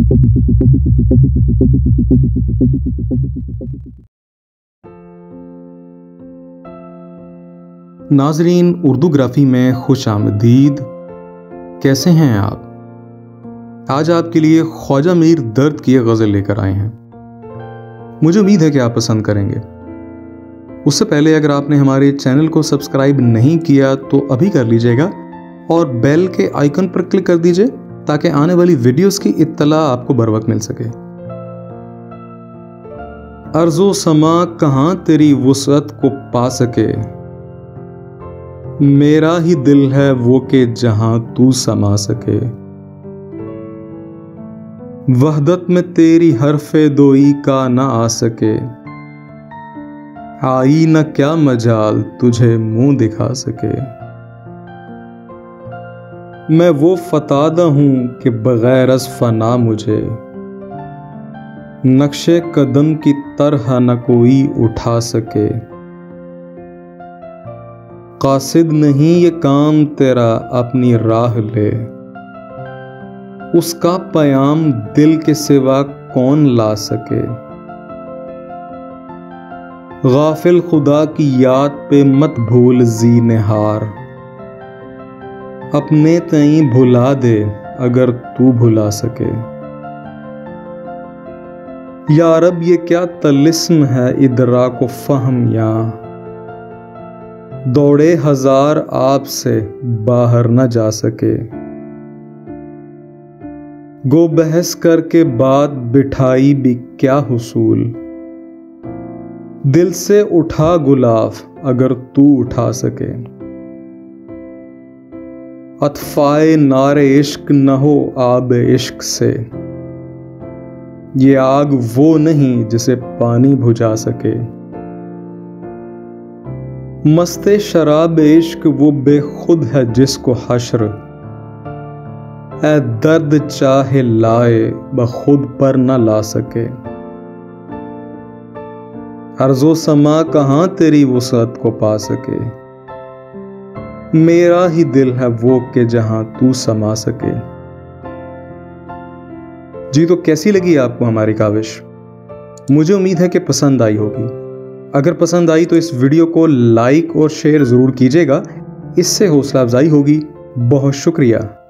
नाजरीन, उर्दूग्राफी में खुश आमदीद। कैसे हैं आप? आज आपके लिए ख्वाजा मीर दर्द की गज़ल लेकर आए हैं। मुझे उम्मीद है कि आप पसंद करेंगे। उससे पहले अगर आपने हमारे चैनल को सब्सक्राइब नहीं किया तो अभी कर लीजिएगा और बेल के आइकन पर क्लिक कर दीजिए ताकि आने वाली वीडियोस की इत्तला आपको बर वक्त मिल सके। अर्ज़ो समा कहाँ तेरी वुसअत को पा सके, मेरा ही दिल है वो के जहां तू समा सके। वहदत में तेरी हरफे दोई का ना आ सके, आई न क्या मजाल तुझे मुंह दिखा सके। मैं वो फतादा हूं कि बगैर अज़ फना मुझे, नक्शे कदम की तरह न कोई उठा सके। कासिद नहीं ये काम तेरा अपनी राह ले, उसका पयाम दिल के सिवा कौन ला सके। गाफिल खुदा की याद पे मत भूल ज़ीनेहार, अपने तई भुला दे अगर तू भुला सके। या रब ये क्या तलिस्म है इदराक व फहम, या दौड़े हजार आपसे बाहर न जा सके। गो बहस करके बात बिठाई भी क्या हुसूल, दिल से उठा गुलाफ अगर तू उठा सके। अतफाए नारे इश्क न हो आब इश्क से, ये आग वो नहीं जिसे पानी बुझा सके। मस्ते शराब इश्क वो बेखुद है जिसको हश्र, ए दर्द चाहे लाए बखुद पर न ला सके। अर्ज़ो समा कहाँ तेरी वुसअत को पा सके, मेरा ही दिल है वो के जहां तू समा सके। जी, तो कैसी लगी आपको हमारी काविश? मुझे उम्मीद है कि पसंद आई होगी। अगर पसंद आई तो इस वीडियो को लाइक और शेयर ज़रूर कीजिएगा, इससे हौसला अफजाई होगी। बहुत शुक्रिया।